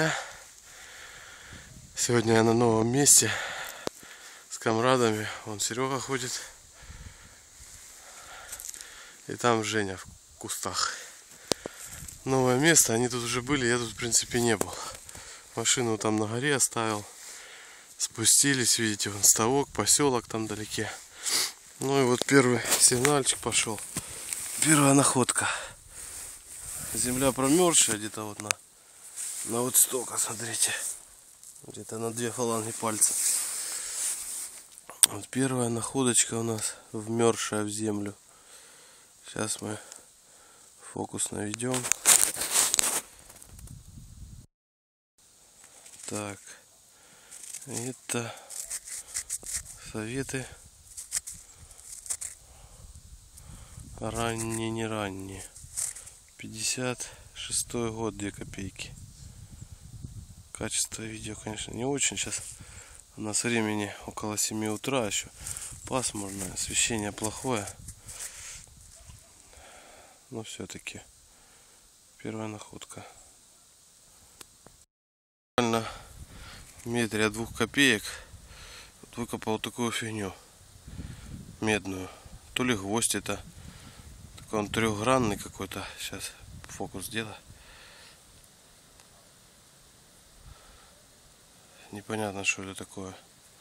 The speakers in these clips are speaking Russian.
друзья! Сегодня я на новом месте с комрадами. Вон Серега ходит. И там Женя в кустах. Новое место, они тут уже были, я тут в принципе не был. Машину там на горе оставил. Спустились, видите, вон ставок, поселок там вдалеке. Ну и вот первый сигнальчик пошел. Первая находка. Земля промерзшая где-то вот на вот столько, смотрите. Где-то на 2 фаланги пальца. Вот первая находочка у нас, вмерзшая в землю. Сейчас мы фокус наведем. Так. Это советы. Ранние, не ранние. 56-й год, 2 копейки. Качество видео, конечно, не очень. Сейчас у нас времени около 7 утра, еще пасмурное, освещение плохое. Но все-таки первая находка. Буквально в метре от 2 копеек вот выкопал такую фигню медную. То ли гвоздь это. Такой он трехгранный какой-то. Сейчас фокус сделаю. Непонятно, что это такое.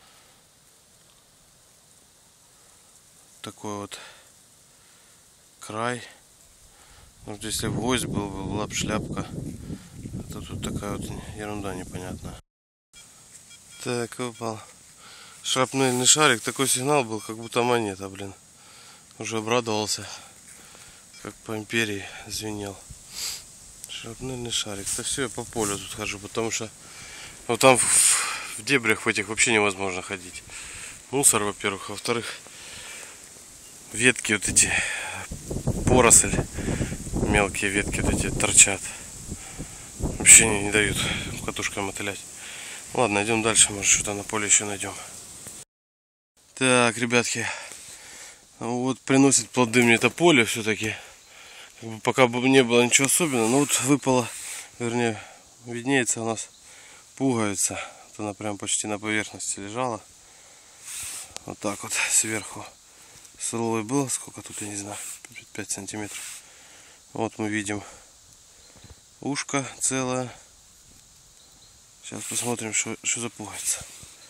Такой вот край. Вот если бы гвоздь был, была бы шляпка. Это тут такая вот ерунда непонятная. Так, выпал шрапнельный шарик. Такой сигнал был, как будто монета, блин. Уже обрадовался, как по империи звенел. Шрапнельный шарик. Это все, я по полю тут хожу, потому что ну, там в дебрях в этих вообще невозможно ходить. Мусор, во-первых. Во-вторых, ветки вот эти, поросль, мелкие ветки вот эти торчат. Вообще не дают катушкой мотылять. Ладно, идем дальше, может что-то на поле еще найдем. Так, ребятки, вот приносит плоды мне это поле все-таки. Пока бы не было ничего особенного, но вот выпало, вернее, виднеется у нас пуговица. Вот она прям почти на поверхности лежала. Вот так вот сверху. Слой был, сколько тут, я не знаю, 5 сантиметров. Вот мы видим ушко целое. Сейчас посмотрим, что за пуговица.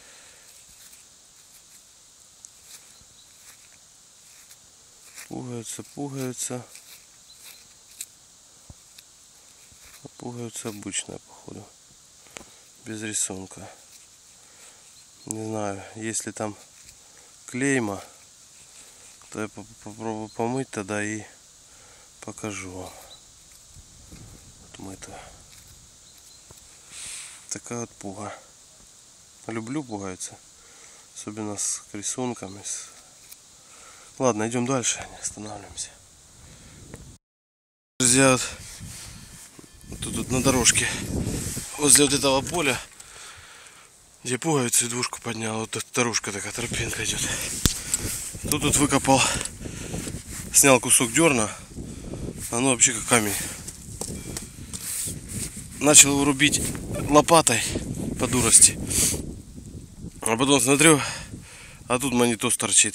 Пуговица. Пуговица обычная, походу. Без рисунка. Не знаю, если там клейма, то я попробую помыть тогда и покажу вам. Вот мыто. Такая вот пуга. Люблю пуговицы. Особенно с рисунками. Ладно, идем дальше, не останавливаемся. Друзья, тут на дорожке возле вот этого поля, где пуговицу и двушку поднял, вот дорожка такая, тропинка идет. Тут выкопал, снял кусок дерна, оно вообще как камень. Начал его рубить лопатой по дурости. А потом смотрю, а тут монетос торчит.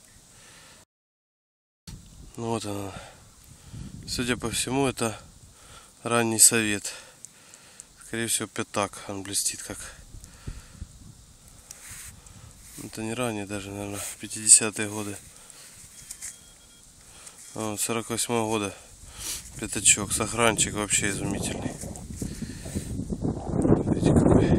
Ну вот она. Судя по всему, это ранний совет. Скорее всего, пятак. Он блестит как. Это не ранний даже, наверное, 50-е годы. 48-го года. Пятачок. Сохранчик вообще изумительный. Видите, какой.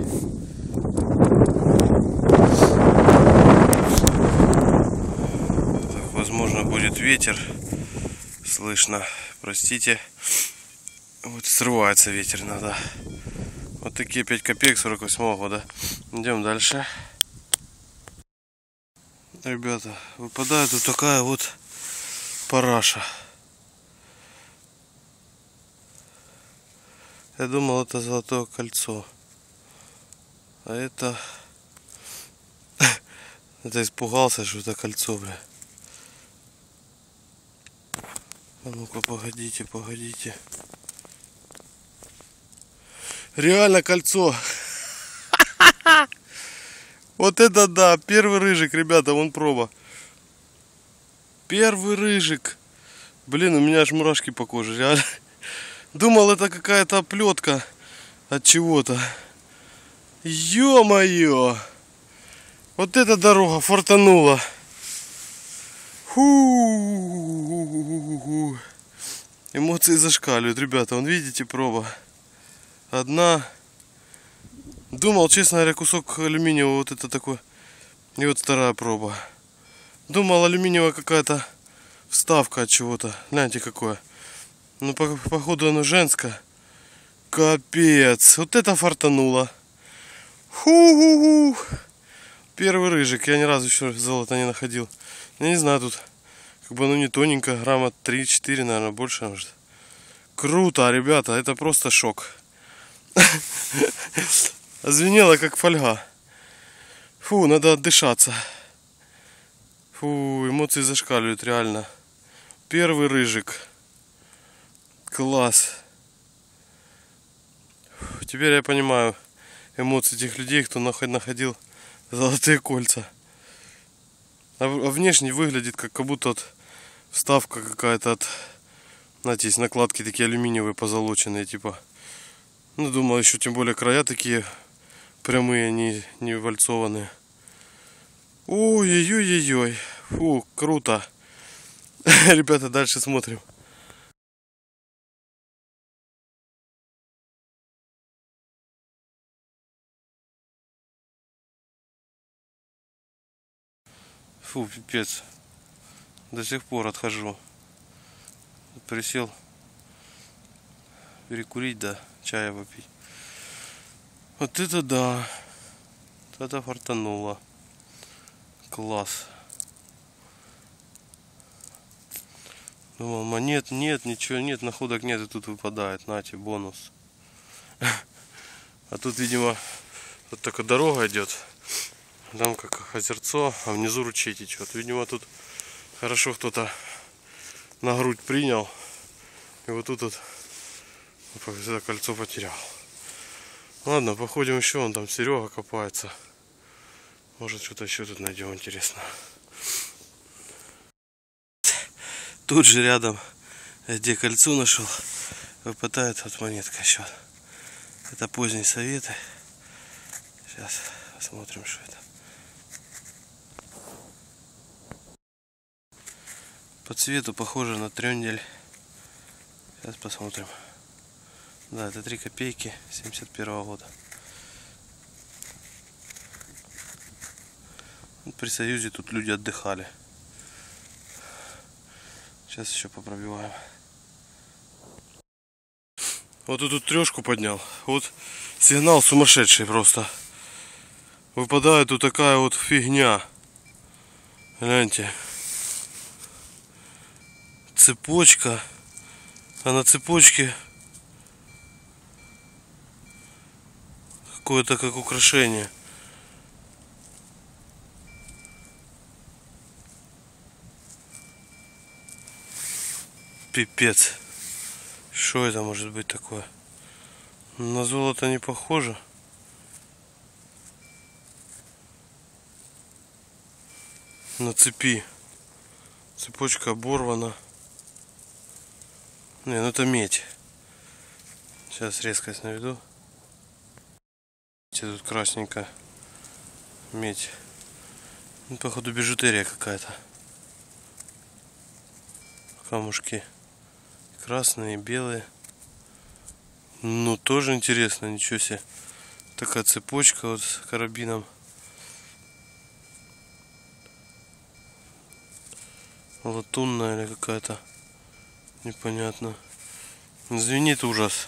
Так, возможно, будет ветер. Слышно. Простите. Вот срывается ветер иногда. Вот такие 5 копеек 48-го года. Идем дальше. Ребята, выпадает вот такая вот параша. Я думал, это золотое кольцо. А это... Это испугался, что это кольцо, бля. А ну-ка, погодите. Реально кольцо. Вот это да, первый рыжик, ребята, вон проба. Первый рыжик. Блин, у меня аж мурашки по коже, реально. Думал, это какая-то оплетка от чего-то. Ё-моё! Вот эта дорога фартанула. Фу. Эмоции зашкаливают, ребята. Вон видите, проба. Одна. Думал, честно говоря, кусок алюминиевого вот это такой. И вот вторая проба. Думал, алюминиевая какая-то вставка от чего-то. Гляньте, какое. Ну, походу, оно женское. Капец. Вот это фартануло. Ху-ху-ху. Первый рыжик. Я ни разу еще золото не находил. Я не знаю, тут как бы оно не тоненько. Грамма 3-4, наверное, больше. Может. Круто, ребята. Это просто шок. Звенело как фольга. Фу, надо отдышаться. Фу, эмоции зашкаливают, реально. Первый рыжик. Класс. Теперь я понимаю эмоции тех людей, кто находил золотые кольца. А внешне выглядит как будто вот вставка какая-то от... Знаете, есть накладки такие алюминиевые позолоченные, типа. Ну, думал, еще тем более края такие прямые, не вальцованные. Ой-ой-ой-ой. Фу, круто. Ребята, дальше смотрим. Фу, пипец. До сих пор отхожу. Присел перекурить, да, чая попить. Вот это да. Вот это фартануло. Класс. Думал, монет нет, ничего нет, находок нет, и тут выпадает. Нате, бонус. А тут, видимо, вот такая дорога идет. Там как озерцо, а внизу ручей течет. Видимо, тут хорошо кто-то на грудь принял. И вот тут вот это кольцо потерял. Ладно, походим еще. Вон там Серега копается. Может, что-то еще тут найдем интересно. Тут же рядом, где кольцо нашел, выпадает вот монетка еще. Это поздние советы. Сейчас посмотрим, что это. По цвету похоже на трендель. Сейчас посмотрим. Да, это 3 копейки 71 года. При Союзе тут люди отдыхали. Сейчас еще попробиваем. Вот эту трешку поднял. Вот сигнал сумасшедший просто. Выпадает тут такая вот фигня. Гляньте. Цепочка. А на цепочке какое-то как украшение. Пипец. Что это может быть такое? На золото не похоже. На цепи. Цепочка оборвана. Не, ну это медь. Сейчас резкость наведу. Тут красненькая медь. Ну, походу бижутерия какая-то. Камушки красные, белые. Ну, тоже интересно, ничего себе. Такая цепочка вот с карабином. Латунная или какая-то. Непонятно. Звенит ужас.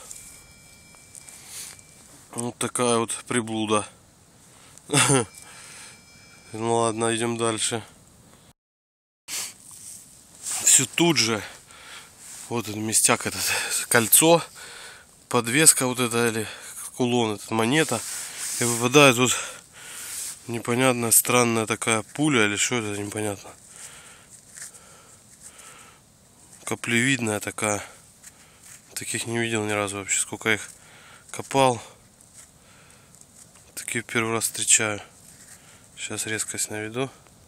Вот такая вот приблуда. Ну ладно, идем дальше. Все тут же. Вот этот местяк, этот кольцо, подвеска вот эта или кулон, это монета. И выпадает вот непонятная странная такая пуля или что это, непонятно. Каплевидная такая. Таких не видел ни разу вообще. Сколько их копал. Такие первый раз встречаю. Сейчас резкость наведу.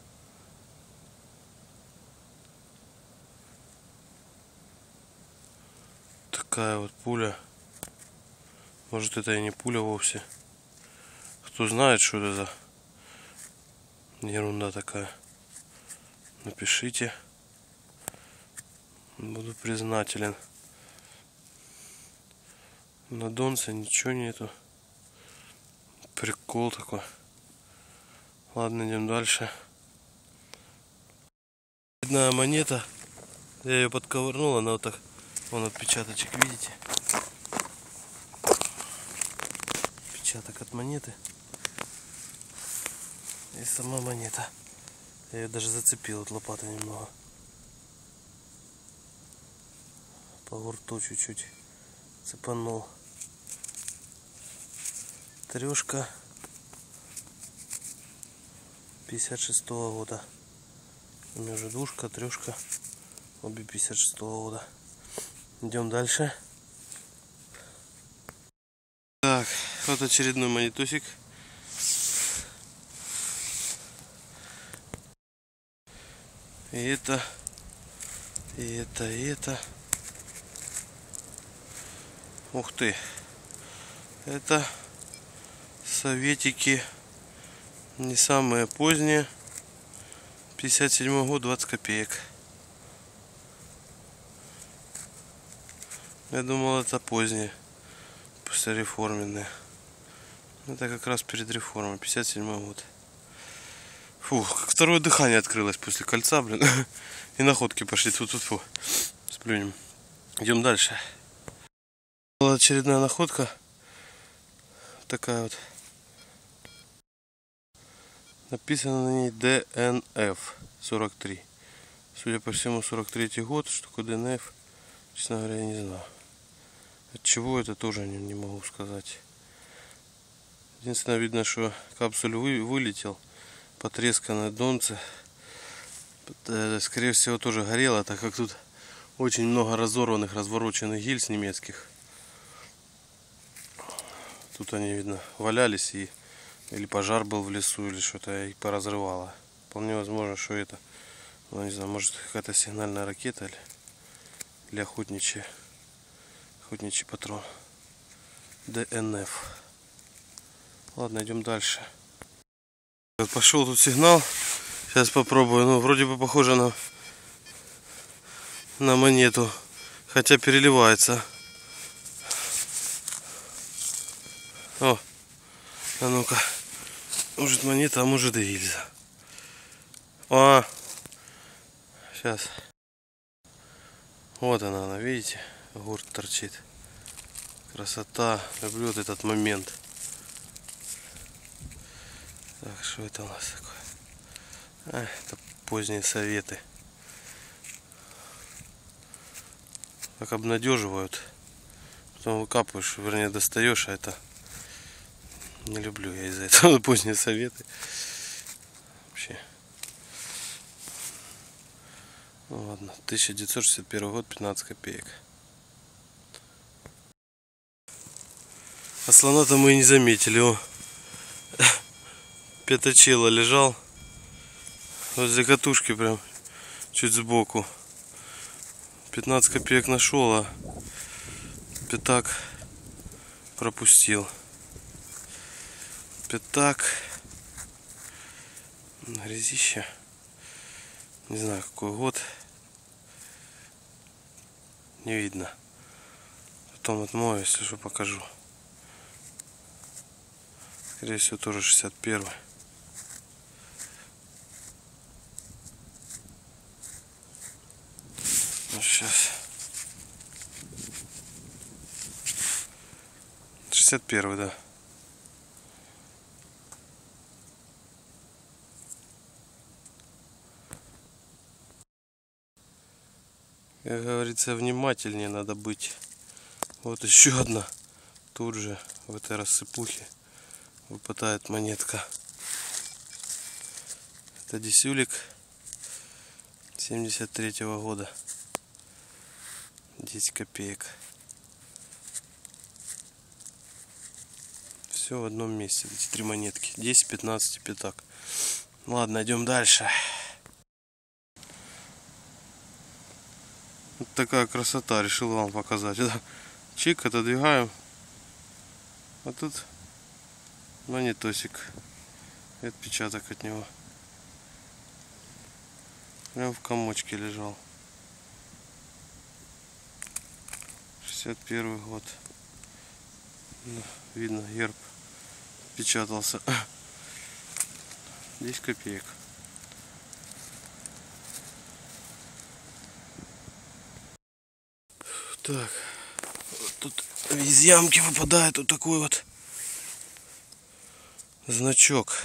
Такая вот пуля. Может, это и не пуля вовсе. Кто знает, что это за ерунда такая, напишите. Буду признателен. На донце ничего нету. Прикол такой. Ладно, идем дальше. Очередная монета. Я ее подковырнул, она вот так. Вон отпечаточек, видите? Отпечаток от монеты. И сама монета. Я ее даже зацепил от лопаты немного. По гурту чуть-чуть цепанул. Трешка 56-го года. У меня уже двушка, трешка. Обе 56-го года. Идем дальше. Так, вот очередной монетусик. И это, и это, и это. Ух ты. Это советики не самые поздние. 57 год, 20 копеек. Я думал, это поздние, послереформенные. Это как раз перед реформой, 57 год. Фух, как второе дыхание открылось после кольца, блин. И находки пошли. Фу-фу-фу. Сплюнем. Идем дальше. Была очередная находка. Такая вот. Написано на ней ДНФ 43. Судя по всему, 43-й год. Что такое ДНФ, честно говоря, я не знаю. От чего это тоже не могу сказать. Единственное, видно, что капсуль вылетел. Потресканное донце. Скорее всего, тоже горело, так как тут очень много разорванных, развороченных гильз немецких. Тут они, видно, валялись, и или пожар был в лесу, или что-то и поразрывало. Вполне возможно, что это, ну, не знаю, может, какая-то сигнальная ракета или охотничий патрон. ДНФ. Ладно, идем дальше. Вот пошел тут сигнал. Сейчас попробую. Ну, вроде бы похоже на монету. Хотя переливается. О, а ну-ка. Может монета, а может и гильза. А, сейчас. Вот она, видите? Гурт торчит. Красота. Люблю вот этот момент. Так, что это у нас такое? Это поздние советы. Как обнадеживают. Потом выкапываешь, вернее достаешь, а это не люблю я из-за этого поздние советы. Вообще. Ну ладно, 1961 год, 15 копеек. А слона-то мы и не заметили. О, пятачело лежал возле катушки, прям чуть сбоку. 15 копеек нашел, а пятак пропустил. Пятак. Грязище. Не знаю, какой год. Не видно. Потом отмою, если что, покажу. Скорее всего, тоже 61-й. Ну, сейчас. 61-й, да. Как говорится, внимательнее надо быть. Вот еще одна. Тут же, в этой рассыпухе, выпадает монетка. Это десюлик 73-го года. 10 копеек. Все Все в одном месте. Эти 3 монетки. 10, 15 и пятак. Ладно, идем дальше. Вот такая красота. Решил вам показать. Чик, отодвигаем. А тут монетосик. Отпечаток от него. Прям в комочке лежал. 61 год. Видно, герб печатался. 10 копеек. Так, вот тут из ямки выпадает вот такой вот значок.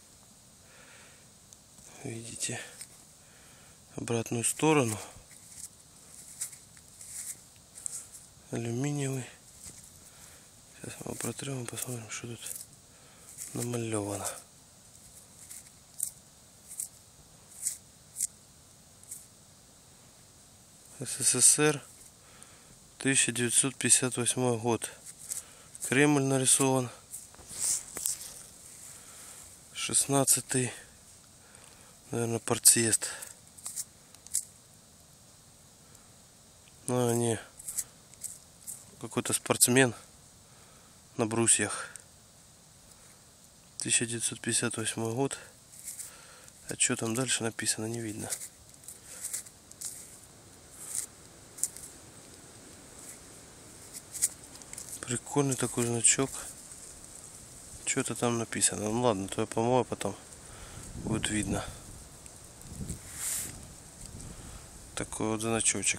Видите, обратную сторону. Алюминиевый. Сейчас мы его протрем и посмотрим, что тут намалевано. СССР, 1958 год. Кремль нарисован. 16-й, наверное, партсъезд. Ну, не, какой-то спортсмен на брусьях. 1958 год. А что там дальше написано, не видно. Прикольный такой значок. Что-то там написано. Ну ладно, то я помою, потом будет видно. Такой вот значочек.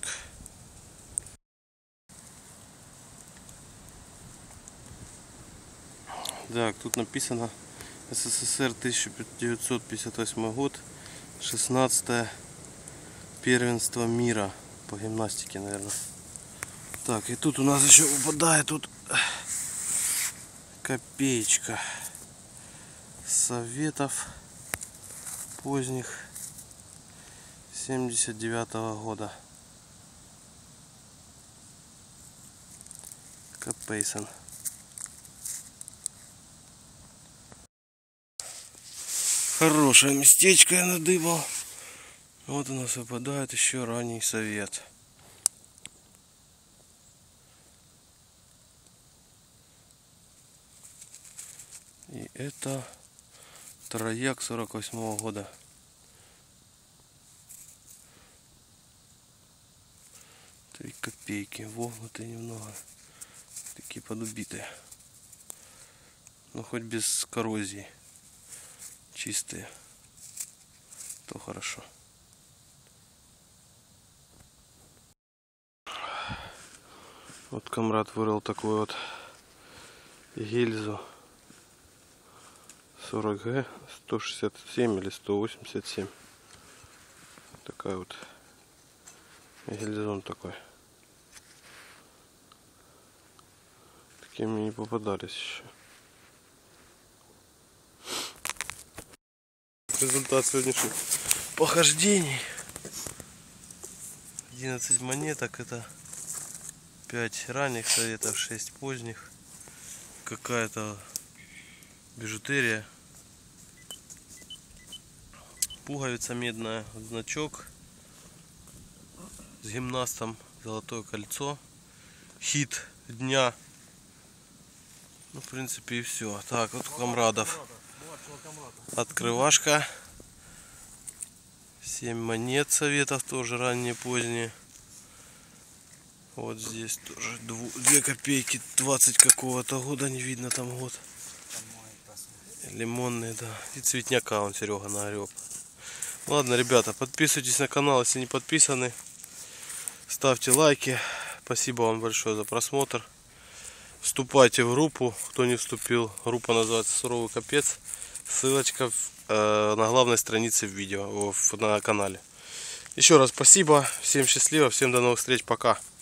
Так, тут написано СССР 1958 год, 16 первенство мира по гимнастике, наверное. Так, и тут у нас еще выпадает тут копеечка Советов поздних 79-го года. Копейсон. Хорошее местечко я надыбал. Вот у нас выпадает еще ранний совет. И это трояк 48-го года. Три копейки, вогнутые немного. Такие подубитые. Но хоть без коррозии. Чистые. То хорошо. Вот комрад вырыл такую вот гильзу 40Г 167 или 187. Такая вот гильзон такой. Такие мне не попадались еще. Результат сегодняшних похождений. 11 монеток, это 5 ранних советов, 6 поздних. Какая-то бижутерия. Пуговица медная, значок с гимнастом, золотое кольцо. Хит дня. Ну, в принципе, и все. Так, вот у комрадов. Открывашка. 7 монет советов, тоже ранние, поздние. Вот здесь тоже 2 копейки 20 какого-то года, не видно там год. Лимонный, да. И цветняка он Серега нагреб. Ладно, ребята, подписывайтесь на канал, если не подписаны. Ставьте лайки. Спасибо вам большое за просмотр. Вступайте в группу, кто не вступил. Группа называется «Суровый капец». Ссылочка на главной странице в видео, на канале. Еще раз спасибо. Всем счастливо. Всем до новых встреч. Пока.